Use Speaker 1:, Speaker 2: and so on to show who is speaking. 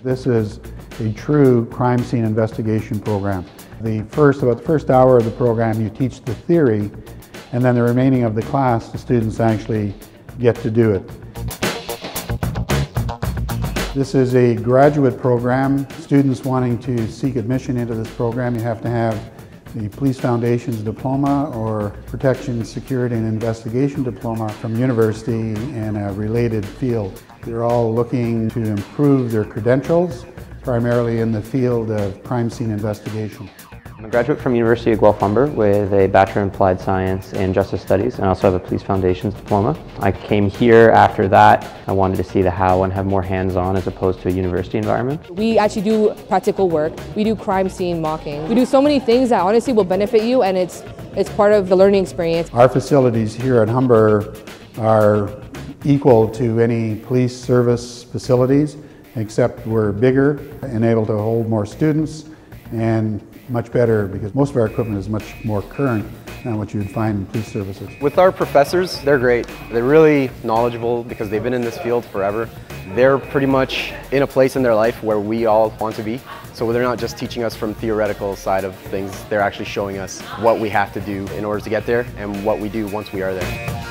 Speaker 1: This is a true crime scene investigation program. About the first hour of the program, you teach the theory, and then the remaining of the class, the students actually get to do it. This is a graduate program. Students wanting to seek admission into this program, you have to have the Police Foundation's diploma or Protection, Security and Investigation diploma from university in a related field. They're all looking to improve their credentials, primarily in the field of crime scene investigation.
Speaker 2: I'm a graduate from University of Humber with a Bachelor in Applied Science and Justice Studies, and I also have a Police Foundations diploma. I came here after that. I wanted to see the how and have more hands-on as opposed to a university environment.
Speaker 3: We actually do practical work. We do crime scene mocking. We do so many things that honestly will benefit you, and it's part of the learning experience.
Speaker 1: Our facilities here at Humber are equal to any police service facilities, except we're bigger and able to hold more students, and much better because most of our equipment is much more current than what you would find in police services.
Speaker 4: With our professors, they're great. They're really knowledgeable because they've been in this field forever. They're pretty much in a place in their life where we all want to be. So they're not just teaching us from theoretical side of things, they're actually showing us what we have to do in order to get there and what we do once we are there.